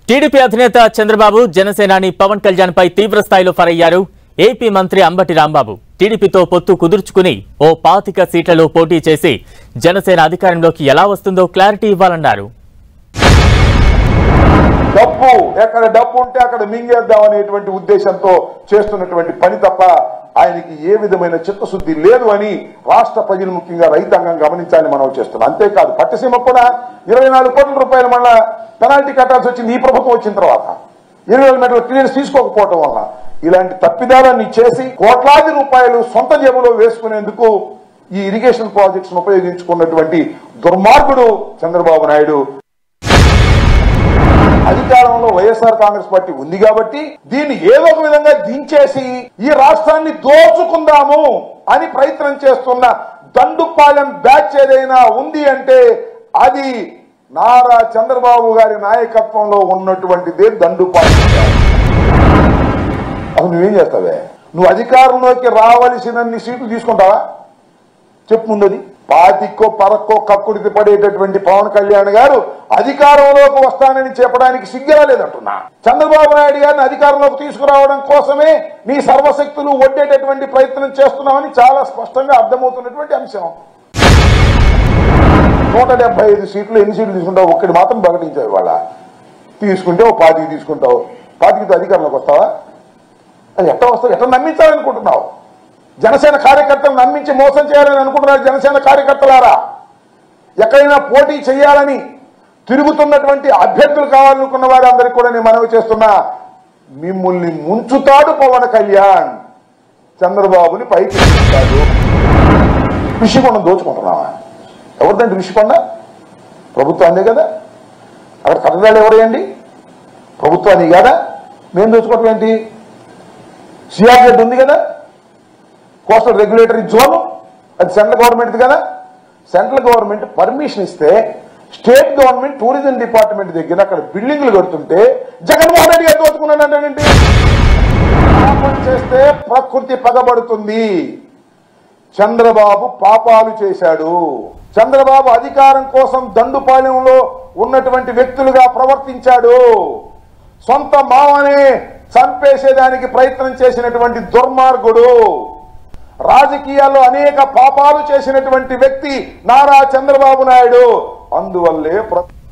TDP అధినేత చంద్రబాబు జనసేనాని పవన్ కళ్యాణ్ పై తీవ్ర స్థాయిలో ఫైరయ్యారు. ఏపీ మంత్రి అంబటి రాంబాబు టీడీపీతో పొత్తు కుదుర్చుకుని ఓ 25 సీట్లలో పోటీ చేసి జనసేన అధికారంలోకి ఎలా వస్తుందో క్లారిటీ ఇవ్వాలన్నారు. డబ్బు ఎక్కడ డబ్బు ఉంటే అక్కడ మింగేద్దాం అనేటువంటి ఉద్దేశంతో చేస్తున్నటువంటి పని తప్ప ఆయనకి ఏ విధమైన చిత్తశుద్ధి లేదు అని రాష్ట్ర ప్రజలు ముఖ్యంగా రైతాంగం గమనించాలని మనం చేస్తున్నాం. అంతేకాదు పట్టిసీమ కూడా 24 కోట్ల రూపాయలు మళ్ళా పెనాల్టీ కట్టాల్సి వచ్చింది ఈ ప్రభుత్వం వచ్చిన తర్వాత. 20,000 మీటర్ల క్లియరెన్స్ తీసుకోకపోవడం వల్ల ఇలాంటి తప్పిదాలన్నీ చేసి కోట్లాది రూపాయలు సొంత జేబులో వేసుకునేందుకు ఈ ఇరిగేషన్ ప్రాజెక్ట్స్ ఉపయోగించుకున్నటువంటి దుర్మార్గుడు చంద్రబాబు నాయుడు. అధికారంలో వైఎస్ఆర్ కాంగ్రెస్ పార్టీ ఉంది కాబట్టి దీన్ని ఏదో ఒక విధంగా దించేసి ఈ రాష్ట్రాన్ని దోచుకుందాము అని ప్రయత్నం చేస్తున్న దండుపాలెం బ్యాచ్ ఏదైనా ఉంది అంటే అది నారా చంద్రబాబు గారి నాయకత్వంలో ఉన్నటువంటిదే దండుపాలెం. అసలు నువ్వేం చేస్తావే? నువ్వు అధికారంలోకి రావలసినన్ని సీట్లు తీసుకుంటావా? చెప్పు ముందది. పాతికో పరక్కో కక్కుడికి పడేటటువంటి పవన్ కళ్యాణ్ గారు అధికారంలోకి వస్తానని చెప్పడానికి సిగ్గుగా లేదంటున్నా. చంద్రబాబు నాయుడు గారిని అధికారంలోకి తీసుకురావడం కోసమే నీ సర్వశక్తులు ఒడ్డేటటువంటి ప్రయత్నం చేస్తున్నామని చాలా స్పష్టంగా అర్థమవుతున్నటువంటి అంశం. 175 సీట్లు ఎన్ని సీట్లు తీసుకుంటావు? ఒక్కటి మాత్రం ప్రకటించావు. ఇవాళ తీసుకుంటే ఓ 25 తీసుకుంటావు. 25తో అధికారంలోకి వస్తావా? అది ఎట్లా వస్తావు? ఎట్లా నమ్మించాలనుకుంటున్నావు? జనసేన కార్యకర్తలు నమ్మించి మోసం చేయాలని అనుకుంటున్నారు. జనసేన కార్యకర్తలారా, ఎక్కడైనా పోటీ చేయాలని తిరుగుతున్నటువంటి అభ్యర్థులు కావాలనుకున్న వారందరికీ కూడా నేను మనవి చేస్తున్నా, మిమ్మల్ని ముంచుతాడు పవన్ కళ్యాణ్. చంద్రబాబుని పైకి తీసుకుంటాడు. ఋషికొండ దోచుకుంటున్నావా? ఎవరిదండి ఋషికొండ? ప్రభుత్వాన్ని కదా. అక్కడ కట్టడాలు ఎవరేయండి? ప్రభుత్వాన్ని కదా. మేము దోచుకోవటం ఏంటి? సిఆర్జెడ్ ఉంది కదా, కోస్టల్ రెగ్యులేటరీ జోన్, అది సెంట్రల్ గవర్నమెంట్ కదా. సెంట్రల్ గవర్నమెంట్ పర్మిషన్ ఇస్తే స్టేట్ గవర్నమెంట్ టూరిజం డిపార్ట్మెంట్ దగ్గర అక్కడ బిల్డింగ్లు కడుతుంటే జగన్మోహన్ రెడ్డి గారు దోచుకున్నాడంటేంటి? పాపం చేస్తే ప్రకృతి పగబడుతుంది. చంద్రబాబు పాపాలు చేశాడు. చంద్రబాబు అధికారం కోసం దండుపాలెంలో ఉన్నటువంటి వ్యక్తులుగా ప్రవర్తించాడు. సొంత మామనే చంపేసేదానికి ప్రయత్నం చేసినటువంటి దుర్మార్గుడు. రాజకీయాల్లో అనేక పాపాలు చేసినటువంటి వ్యక్తి నారా చంద్రబాబు నాయుడు. అందువల్లే